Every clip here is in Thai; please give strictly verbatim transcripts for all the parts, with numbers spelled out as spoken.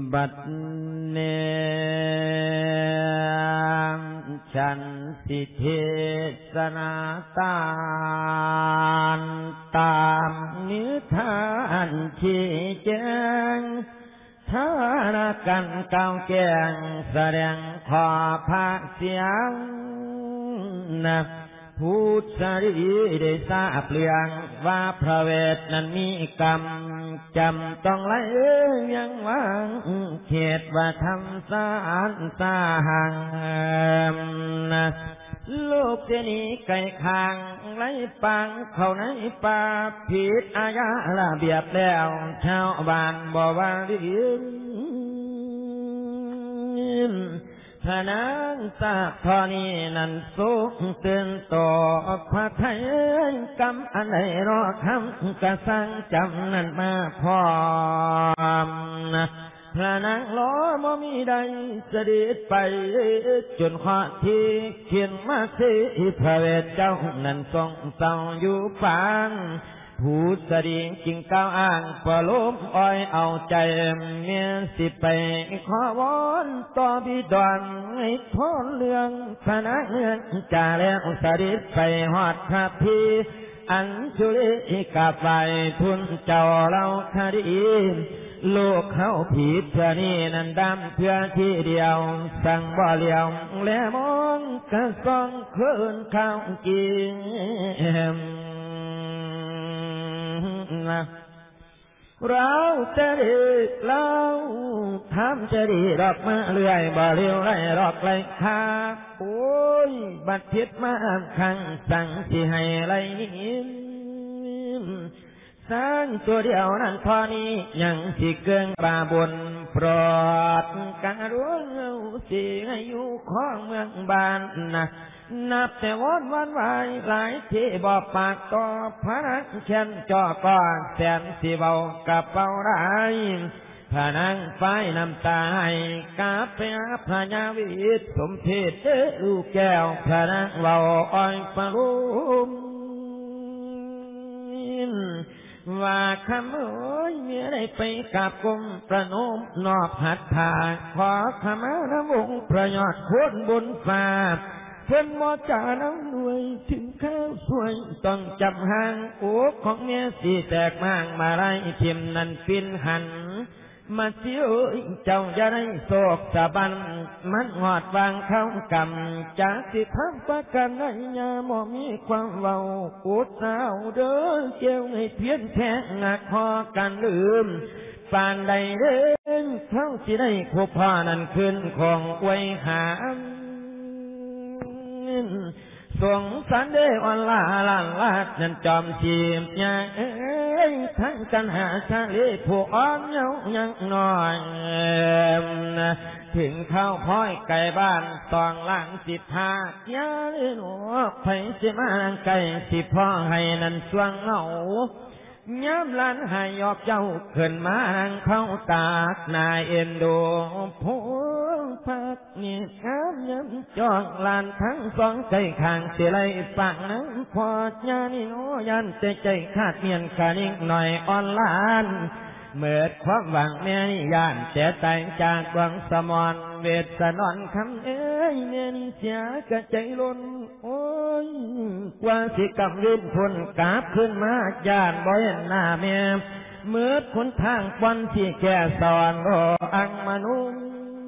บัดเนฉันสิเทศนาตามตามนิทานชี้แจงฐานะกันเก่าแก่งแสดงขอภาคเสียงนะผู้สรีได้ทราบเรื่องว่าพระเวทนั้นมีกรรมจำต้องไล่ยังวางเขตว่าทำสารสาหังนะลูกเจนีไก่คางไล่ปังเข้าในป่าผิดอาญาระเบียบแล้วชาวบ้านบอกว่าเรื่องพระนางทราบทอนี้นั้นสูงตื่นต่อพระไทยกำอันใดรอคำกระสังจำนั้นมาพร้อมพระนางล้อบ่มีใดเสด็จไปจนข้อที่เขียนมาสิพระเวทเจ้านั้นทรงเศร้าอยู่ปางผู้สดีจึงก้าวอ้างปลมอ้อยเอาใจเมียสิไปขอวอนต่อบิดอนให้ทนเรื่องพระนางเงินจ่าแล้วเสด็จไปฮอดพระพีอัญชุลีกับไปทุนเจ้าเราคดีลูกเขาผิดเพื่อนี่นั่นดำเพื่อที่เดียวสั่งบ่เลี้ยวและมองกระซองคืนข้าวกินเราจะดีเราทำจะดีดอกมาเลื่อยบ่เลี้ยวไรดอกไรคาโอ้ยบัดพิษมาขังสั่งที่ให้ไรนิ่มสร้างตัวเดียวนั้นพอนี้ยังสิเกินบาบุญโปรดการุณเอาสิให้อยู่ของเมืองบ้านนะนับแต่วันวันวายหลายที่บอกปากต่อพระนักเขียนจ่อก่อนแสนสีเบากระเป๋าได้พระนางไฟน้ำตาให้กาไปหาพระยาวิทสมเพศลูกแก้วพระนางเบาอ้อยปรุมว่าคำเอ้ยเมื่อได้ไปกับกรมประนมนอบหัตถาขอขมาน้ำวงประยอดโคนบนฟ้าเพิ่นมอจาน้ำหน่วยถึงข้าวสวยต้องจับหางโอ้ของเมียสีแตกมางมาไล่ทิมนั่นปินหันมาเสียวเจ้าจะได้โศกสะบันมันหอดวางเข้ากำจากสิทำประกันให้ยาหมอมีความเบาปวดสาวเด้อเจ้าให้เพี้ยนแทงหนักคอกันลืมปานใดเด้อเท่าสิได้คบพ่อนั่นขึ้นของไว้หาสงสารเด้อวันลาลานลาดนั่นจอมจีบยาเอ้ยทั้งกันหาชาลีผู้อ่อนเยายังน้อยถึงเข้าพ้อยไก่บ้านตองหลังสิทธายาเล่นหัวไผ่สิมาไก่สิพ่อให้นั่นสวงเหงาย้ำลันให้ยอบเจ้าขึ้นมานั่งเข้าตากนายเอ็นดูผู้พักนี่ข้ามย้ำจองลานทั้งสองใจข้างเสียไรฝั่งนั้นพอญาณิโนยันใจใจขาดเมียนขานิ่งหน่อยอ่อนล้านเมื่อความหวังแม่นิยานแต่แต่งจากหวังสมอนเวทสนอนคำเอ้ยแม่นิเสียกระใจล้นโอ้ยกว่าสิกำเล่นคนกาบขึ้นมาญาณบ่เห็นหน้าแม่เมื่อคนทางวันที่แก่สอนรออังมนุษย์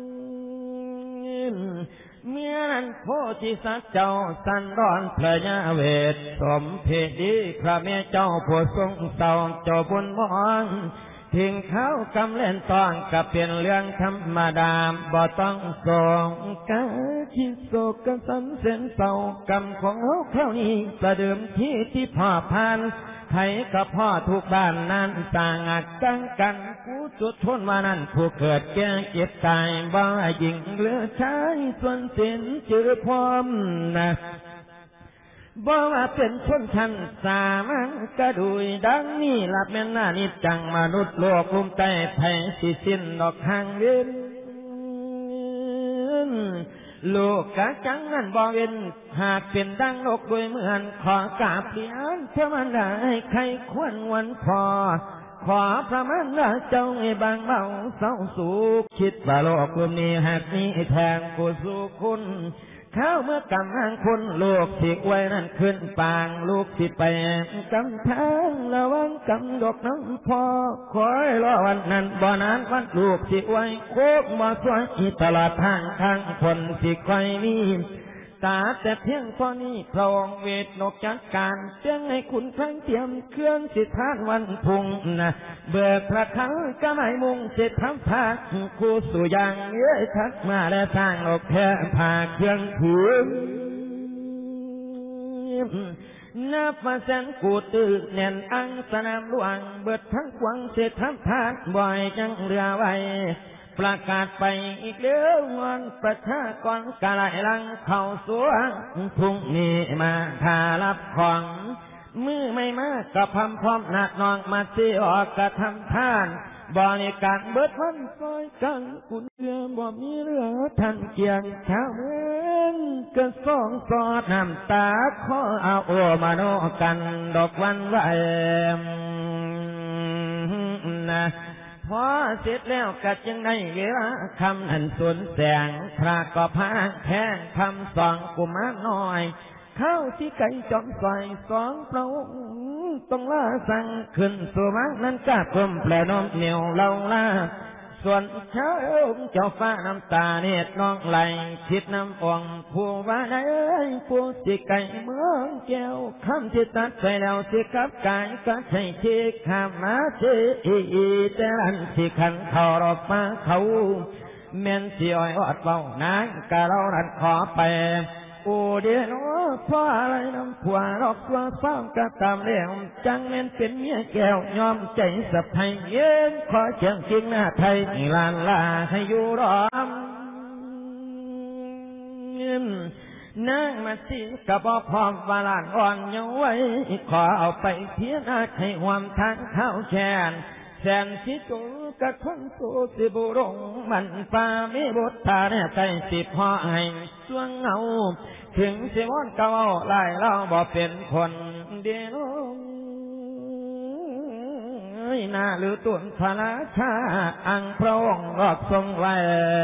เมื่อนั้นโพธิสัตว์เจ้าสันดอนพระยาเวทสมเพดีพระแม่เจ้าผู้ทรงเศร้าเจ้าบุญมองทิ้งเขากำเล่นตอนก็เป็นเรื่องธรรมดาบ่ต้องส่งกาคิดโศกกันสันเส้นเศร้ากรรมของเขาเท่านี้ประเดิมที่ที่พ่อพานไทยกับพ่อทุกบ้านนั้นต่างอัดจังกันผู้จุดทนมานั้นผู้เกิดแก่เจ็บตายบ่หญิงเหลือชายส่วนสิ้นเจอพร้อมนะบ่ว่าเป็นชนชั้นสามัญกระดุยดังนี้หลับแม่นหน้านิจจังมนุษย์โลกลุ่มใต้แผ่สิสิ้นดอกทางเว้นโลกกะจังนั้นบ่เว้นหากเป็นดังโลกโดยเหมือนขอกราบเรียนเทวดาให้ใครควรวันพอขขอพระมันดาเจ้าให้บางเบาเศร้าสุขคิดว่าโลกกลุ่มนี้หากมีแทงกูสู่คุณเข้าเมื่อกำลังคุณลูกสิไว้นั่นขึ้นปางลูกสิไปกำทางระวังกำดกน้ำพอคอยรอวันนั้นบ่นานวันลูกสิไว้โคกบ่สวยตลอดทางทางคนสิคอยมีตาแต่เพียงพอนี้พระองค์เวทนกจัดการเจ้งให้คุณครั้งเตรียมเครื่องสิทธานวันพุ่งนะเบิกพระคังก็ไม่มุงเสร็จทำภาคคู่สู่อย่างเย้ยทักมาและสร้างอกแค่ผ่าเครื่องถือนับมาแสนกูตื่นแน่นอังสนามหลวงเบิดทั้งกวางเสร็จทำภาคบ่อยจังเรือไว้ประกาศไปอีกเดือนวันประชากรกะไหลลังเข้าสวงพรุ่งนี้มาทารับของมือไม่มากกับพำพร้อมนัดนองมาสิออกกระทำท่านบริการเบิดวันซอยกันคุณเรือบ่มีเรือทันเกียงชาวเมืองกระส่องสอดน้ำตาขอเอาโอมาโนกันดอกวันไหวนะพอเสร็จแล้วก็จึงได้เวลาคำอันสนแสงพระก็พาแข้งคำสองกุมารน้อยเข้าที่ไก่จอมซอยสองพระองค์ต้องล่าสั่งขึ้นสู่มังนั้นก็กลมแปลน้อมเหนียวเล่าล่าส่วนเช้าเจ้าฟ้าน้ำตาเนตรน้องไหลคิดน้ำอ่องผู้ว่าได้ผู้สิไก่เมืองแก้วคำที่ตัดไปแล้วสิกับกายก็ใช่เชกขามมาเชอีแต่ลันสิขันเขารอบมาเขาแม่นสิอ้อยอดเบานางกะเราดันขอไปโอเดียนเพราะอะไรน้ำผัวรอกตัวฟ้ามกะตามเลี้ยงจังแม่นเป็นเมียแก้วยอมใจสับไทยเย็นขอเชียงจริงหน้าไทยลานลาให้อยู่รอมนางมาสิกะบ่พร้อมวาลานอ่อนยังไว้ขอเอาไปเพียงอาให้ความทางเข้าแชนแสนสิจุกะทั้งโซสิบุรงมันฟ้ามีบทธาเนี่ยใจสิพ่อให้สวงเงาถึงสิวันเก่าไล่เราบ่เป็นคนเดียวนาหรือตุนพระราชาอังพระองค์รอบทรงไว้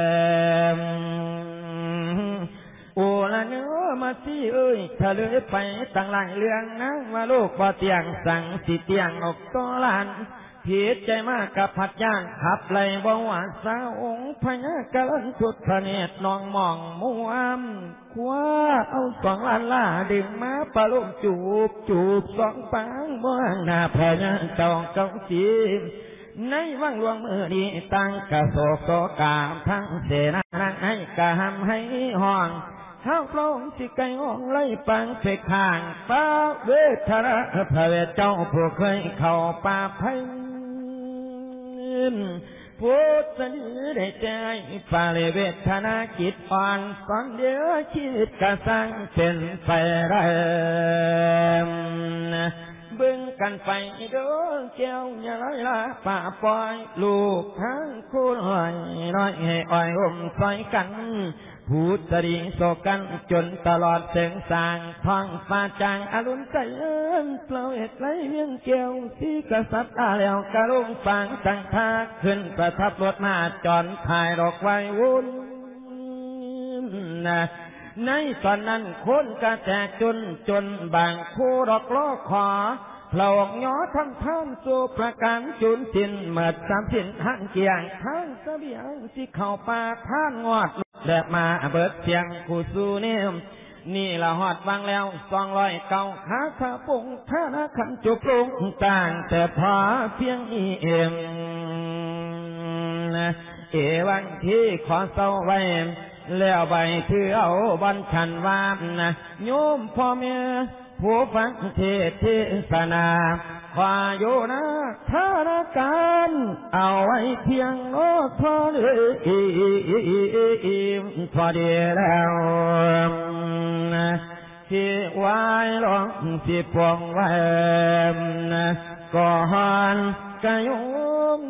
โอละเนื้อมาสิเอ้ยถ้าเลยไปตั้งหลายเรื่องนะว่าลูกบ่เตียงสั่งสิเตียงออกต่อลานผิดใจมากกับพัดย่างขับเลยบ่หวานสาวองค์พญากะลันสุดพระเนตรนองมองมัวมคว้าเอาสองล้านล่าดึงมาปะลุ่มจูบจูบสองปางเมืองหน้าพญาจองเก้าสีในวังหลวงมือดีตั้งกระโศกโศกามทั้งเสนาให้กะหำให้ห้องข้าวปลงสิไก่ห้องไล่ปังเสกข้างป้าเวทระพระเวทเจ้าผู้เคยเข้าป่าไผ่พุทธนิได้ใจปาเลเวทนาจิตอ่อนสอนเดียวชีวิตกระสังเป็นไฟแรงบึงกันไปเด้อแก้วอย่าไรละป่าปล่อยลูกทั้งคู่หน่อยน้อยให้อ่อยอมซอยกันพูดตรีโศกันจนตลอดเสียงสางท้องฟ้าจางอรุณใจเอิญเปล่าเอ็ดไหลเวียงเกี่ยวสีกษัตริย์อาแล้วกระลุงฟังตั้งท่าขึ้นประทับรถมาจอนถ่ายดอกไว้วุ่นนะในตอนนั้นคนกระแตกจนจนบางคู่ดอกล้อขอพระองค์ย้อทำท่านสู่ประการจุนสินเมื่อสามสินทั้งเกียงทั้งเสบียงสิเข้าป่าท่านงอดแบบมาเบิดเสียงกูสู้เนี่ยนี่ละหอดวางแล้วสองร้อยเก้าขาข้าปุ่งท่านาขันจุปรุงต่างแต่พอเพียงอีเอ็มเอวันที่ขอเศร้าไว้แล้วใบที่เอาบันชันวามนะโยมพ่อแม่ผู้ฟังเทศศาสนาขวาโยนะธารการเอาไว้เพียงโอ้ทอดพอดีแล้วที่วายลองสิพวงไว้ก่อนกะโยม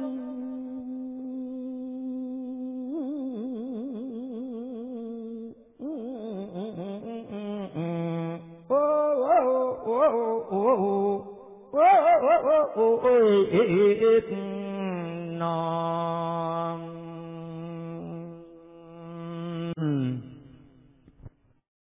โอ้โอ้โอ้โอ้โอ้โอ้โอ้โอ้ยนอ